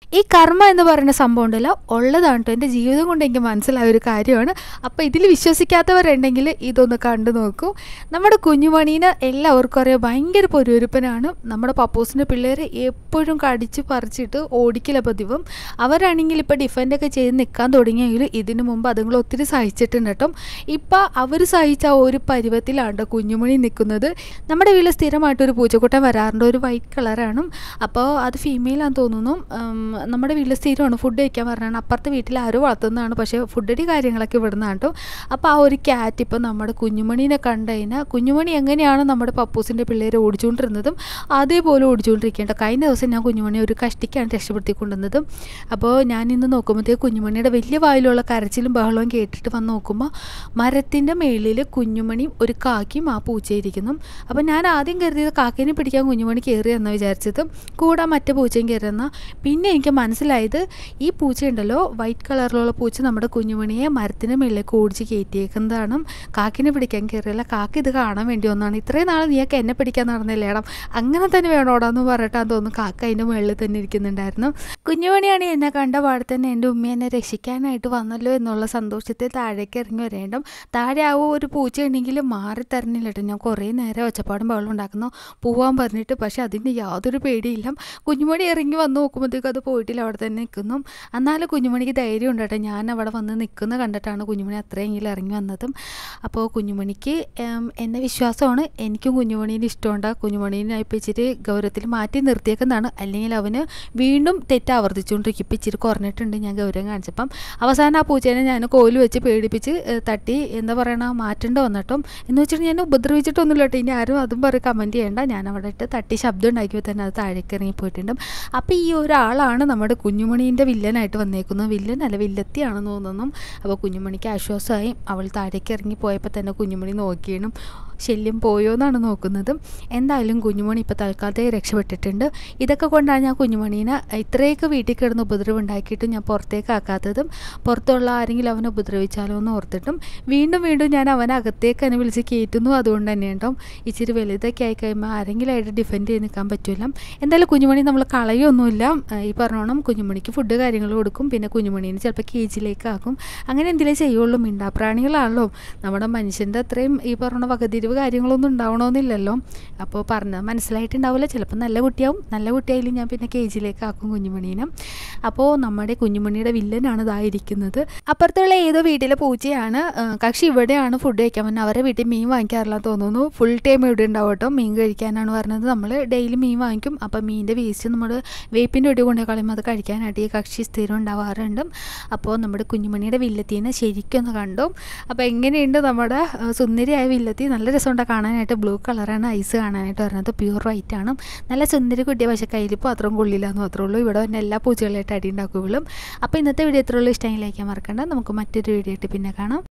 ഈ കർമ്മ എന്ന് പറയുന്ന സംഭവം ഉണ്ടല്ലോ ഉള്ളതാണ് കേട്ടോ. എൻ്റെ ജീവിതം കൊണ്ട് എനിക്ക് മനസ്സിലായ ഒരു കാര്യമാണ്. അപ്പോൾ ഇതിൽ വിശ്വസിക്കാത്തവരുണ്ടെങ്കിൽ ഇതൊന്ന് കണ്ടു നോക്കൂ. നമ്മുടെ കുഞ്ഞുമണീനെ എല്ലാവർക്കും അറിയാം, ഭയങ്കര പൊരുവരുപ്പനാണ്. നമ്മുടെ പപ്പൂസിൻ്റെ പിള്ളേർ എപ്പോഴും കടിച്ച് പറിച്ചിട്ട് ഓടിക്കില്ല പതിവും. അവരാണെങ്കിൽ ഇപ്പോൾ ഡിഫൻഡൊക്കെ ചെയ്ത് നിൽക്കാൻ തുടങ്ങിയെങ്കിൽ ഇതിനു മുമ്പ് അതുങ്ങൾ ഒത്തിരി സഹിച്ചിട്ടുണ്ട് കേട്ടോ. ഇപ്പോൾ അവർ സഹിച്ച ഒരു പരുവത്തിലാണ് കുഞ്ഞുമണി നിൽക്കുന്നത്. നമ്മുടെ വീട്ടിൽ സ്ഥിരമായിട്ടൊരു പൂച്ചക്കുട്ടൻ വരാറുണ്ട്, ഒരു വൈറ്റ് കളറാണ്. അപ്പോൾ അത് ഫീമെയിലാണെന്ന് തോന്നുന്നു. നമ്മുടെ വീട്ടിൽ സ്ഥിരമാണ് ഫുഡ് കഴിക്കാൻ പറഞ്ഞാണ്. അപ്പുറത്തെ വീട്ടിൽ ആരും വളർത്തുന്നതാണ്, പക്ഷേ ഫുഡടി കാര്യങ്ങളൊക്കെ ഇവിടുന്നാണ് കേട്ടോ. അപ്പോൾ ആ ഒരു ക്യാറ്റ് ഇപ്പോൾ നമ്മുടെ കുഞ്ഞുമണീനെ കണ്ടു കഴിഞ്ഞാൽ കുഞ്ഞുമണി എങ്ങനെയാണ് നമ്മുടെ പപ്പൂസിൻ്റെ പിള്ളേരെ ഓടിച്ചുകൊണ്ടിരുന്നതും അതേപോലെ ഓടിച്ചുകൊണ്ടിരിക്കേണ്ട. കഴിഞ്ഞ ദിവസം ഞാൻ കുഞ്ഞുമണി ഒരു കഷ്ടിക്കാണ് രക്ഷപ്പെടുത്തിക്കൊണ്ടുവന്നത്. അപ്പോൾ ഞാൻ ഇന്ന് നോക്കുമ്പോഴത്തേക്ക് കുഞ്ഞുമണിയുടെ വലിയ വായിലുള്ള കരച്ചിലും ബഹളവും കേട്ടിട്ട് വന്ന് നോക്കുമ്പോൾ മരത്തിൻ്റെ മേളിൽ കുഞ്ഞുമണിയും ഒരു കാക്കിയും ആ പൂച്ചയിരിക്കുന്നു. അപ്പോൾ ഞാൻ ആദ്യം കരുതിയത് കാക്കേനെ പിടിക്കാൻ കുഞ്ഞുമണി കയറിയെന്ന് വിചാരിച്ചത്, കൂടെ മറ്റേ പൂച്ചയും കയറിയെന്ന. പിന്നെ എനിക്ക് മനസ്സിലായത് ഈ പൂച്ചയുണ്ടല്ലോ, വൈറ്റ് കളറിലുള്ള പൂച്ച നമ്മുടെ കുഞ്ഞുമണിയെ മരത്തിന് മുകളിലേക്ക് ഓടിച്ച് കയറ്റിയേക്കുന്നതാണ്. കാക്കിനെ പിടിക്കാൻ കയറിയല്ല, കാക്ക ഇത് കാണാൻ വേണ്ടി ഒന്നാണ്. ഇത്രയും നാൾ നീയൊക്കെ എന്നെ പിടിക്കാൻ നടന്നില്ലേടാം, അങ്ങനെ തന്നെ വേണോടാന്ന് പറഞ്ഞിട്ടാന്ന് തോന്നുന്നു കാക്ക അതിൻ്റെ മുകളിൽ തന്നെ ഇരിക്കുന്നുണ്ടായിരുന്നു. കുഞ്ഞുമണിയാണ് എന്നെ കണ്ട പാടെ തന്നെ എൻ്റെ ഉമ്മ എന്നെ രക്ഷിക്കാനായിട്ട് വന്നല്ലോ എന്നുള്ള സന്തോഷത്തിൽ താഴേക്ക് ഇറങ്ങി വരേണ്ടും. താഴെ ആ ഒരു പൂച്ച ഉണ്ടെങ്കിൽ മാറി തരണില്ല കേട്ടോ. ഞാൻ കുറേ നേരം ഒച്ചപ്പാടും ബഹളം ഉണ്ടാക്കുന്നു പോവാൻ പറഞ്ഞിട്ട്, പക്ഷേ അതിന് യാതൊരു പേടിയില്ല. കുഞ്ഞുമണി ഇറങ്ങി വന്ന് നോക്കുമ്പോഴത്തേക്കും അത് പോയിട്ടില്ല, അവിടെ തന്നെ നിൽക്കുന്നു. എന്നാലും കുഞ്ഞുമണിക്ക് ധൈര്യം ഉണ്ട് കേട്ടോ. ഞാൻ അവിടെ വന്ന് നിൽക്കുന്ന കണ്ടിട്ടാണ് കുഞ്ഞുമണി അത്രയെങ്കിലും ഇറങ്ങി വന്നതും. അപ്പോൾ കുഞ്ഞുമണിക്ക് എന്നെ വിശ്വാസമാണ്, എനിക്കും കുഞ്ഞുമണീനെ ഇഷ്ടമുണ്ട്. കുഞ്ഞുമണീനെ ഇപ്പോൾ ഇച്ചിരി ഗൗരവത്തിൽ മാറ്റി നിർത്തിയേക്കുന്നതാണ്, അല്ലെങ്കിൽ അവന് വീണ്ടും തെറ്റ് ആവർത്തിച്ചുകൊണ്ടിരിക്കും. ഇപ്പോൾ ഇച്ചിരി കുറഞ്ഞിട്ടുണ്ട് ഞാൻ ഗൗരവം കാണിച്ചപ്പം. അവസാനം ആ പൂച്ചേനെ ഞാൻ കോല് വെച്ച് പേടിപ്പിച്ച് തട്ടി എന്താ പറയണ മാറ്റേണ്ട വന്നിട്ടും എന്ന് വെച്ചിട്ട് ഞാൻ ഉപദ്രവിച്ചിട്ടൊന്നുമില്ല കേട്ടോ. ഇനി ആരും അതും പറയും കമൻറ്റ് ചെയ്യേണ്ട. ഞാൻ അവിടെ ഇട്ട് തട്ടി ശബ്ദം ഉണ്ടാക്കിയപ്പോൾ തന്നെ അത് താഴേക്ക് ഇറങ്ങി പോയിട്ടുണ്ട്. അപ്പോൾ ഈ ഒരാളാണ് നമ്മുടെ കുഞ്ഞുമണീൻ്റെ വില്ലനായിട്ട് വന്നേക്കുന്നത്. വില്ലനല്ല, വില്ലത്തിയാണെന്ന് തോന്നുന്നു. അപ്പോൾ കുഞ്ഞുമണിക്ക് ആശ്വാസമായി. അവൾ താഴേക്ക് ഇറങ്ങി പോയപ്പോൾ തന്നെ കുഞ്ഞുമണി നോക്കിയാണ് ശല്യം പോയോ എന്നാണ് നോക്കുന്നത്. എന്തായാലും കുഞ്ഞുമണി ഇപ്പോൾ തൽക്കാലത്തേക്ക് രക്ഷപ്പെട്ടിട്ടുണ്ട്. ഇതൊക്കെ കൊണ്ടാണ് ഞാൻ കുഞ്ഞുമണീനെ ഇത്രയൊക്കെ വീട്ടിൽ കിടന്ന് ഉപദ്രവം ഉണ്ടാക്കിയിട്ടും ഞാൻ പുറത്തേക്ക് ആക്കാത്തതും. പുറത്തുള്ള ആരെങ്കിലും അവനെ ഉപദ്രവിച്ചാലോ എന്ന് ഓർത്തിട്ടും വീണ്ടും വീണ്ടും ഞാൻ അവനെ അകത്തേക്ക് തന്നെ വിളിച്ച് കയറ്റുന്നു. അതുകൊണ്ട് തന്നെ ഉണ്ടാവും ഇച്ചിരി വലുതൊക്കെ ആയി കഴിയുമ്പോൾ ആരെങ്കിലും ആയിട്ട് ഡിഫെൻഡ് ചെയ്ത് നിൽക്കാൻ പറ്റില്ല. എന്തായാലും കുഞ്ഞുമണി നമ്മൾ കളയൊന്നുമില്ല. ഈ പറഞ്ഞോണം കുഞ്ഞുമണിക്ക് ഫുഡ് കാര്യങ്ങൾ കൊടുക്കും, പിന്നെ കുഞ്ഞുമണീനെ ചിലപ്പോൾ കേജിലേക്ക് ആക്കും. അങ്ങനെ എന്തെങ്കിലും ചെയ്യുള്ളൂ. മിണ്ടാപ്രാണികളാണല്ലോ, നമ്മുടെ മനുഷ്യൻ്റെ അത്രയും ഈ പറഞ്ഞ വകതിരിവ് കാര്യങ്ങളൊന്നും ഉണ്ടാവണമെന്നില്ലല്ലോ. അപ്പോൾ പറഞ്ഞാൽ മനസ്സിലായിട്ടുണ്ടാവില്ല. ചിലപ്പോൾ നല്ല കുട്ടിയാവും, നല്ല കുട്ടിയായാലും ഞാൻ പിന്നെ കേജിലേക്ക് ആക്കും കുഞ്ഞുമണീനെ. അപ്പോൾ നമ്മുടെ കുഞ്ഞുമണിയുടെ വില്ലനാണ് ഇതായിരിക്കുന്നത്. അപ്പുറത്തുള്ള ഏതോ വീട്ടിലെ പൂച്ചയാണ്. കക്ഷി ഇവിടെയാണ് ഫുഡ് കഴിക്കാൻ വന്നത്. അവരെ വീട്ടിൽ മീൻ വാങ്ങിക്കാറില്ല തോന്നുന്നു. ഫുൾ ടൈം ഇവിടെ ഉണ്ടാവും കേട്ടോ. മീൻ കഴിക്കാനാണ് പറഞ്ഞത്. നമ്മൾ ഡെയിലി മീൻ വാങ്ങിക്കും. അപ്പോൾ മീനിൻ്റെ വേസ്റ്റ് നമ്മൾ വേപ്പിൻ്റെ ഒടി കൊണ്ടു കളയുമ്പോൾ അത് കഴിക്കാനായിട്ട് ഈ കക്ഷി സ്ഥിരം ഉണ്ടാവാറുണ്ട്. അപ്പോൾ നമ്മുടെ കുഞ്ഞുമണിയുടെ വില്ലത്തീനെ ശരിക്കൊന്ന് കണ്ടു. അപ്പോൾ എങ്ങനെയുണ്ട് നമ്മുടെ സുന്ദരിയായ വില്ലത്തി? നല്ല രസമുണ്ടാണ് കാണാനായിട്ട്. ബ്ലൂ കളറാണ് ഐസ് കാണാനായിട്ട് വരുന്നത്. പ്യൂർ വൈറ്റ് ആണ്. നല്ല സുന്ദരി കുട്ടിയാണ്, പക്ഷേ കയ്യിൽ പാത്രം കൊള്ളില്ല എന്ന് മാത്രമേ ഉള്ളൂ. ഇവിടെ തന്നെ എല്ലാ പൂച്ചകളായിട്ട് അടി ഉണ്ടാക്കുകയുള്ളൂ. അപ്പോൾ ഇന്നത്തെ വീഡിയോ എത്ര ഉള്ളൂ? ഇഷ്ടമെങ്കിൽ ലൈക്ക് ചെയ്യാൻ മറക്കണ്ട. നമുക്ക് മറ്റൊരു വീഡിയോ ആയിട്ട് പിന്നെ കാണാം.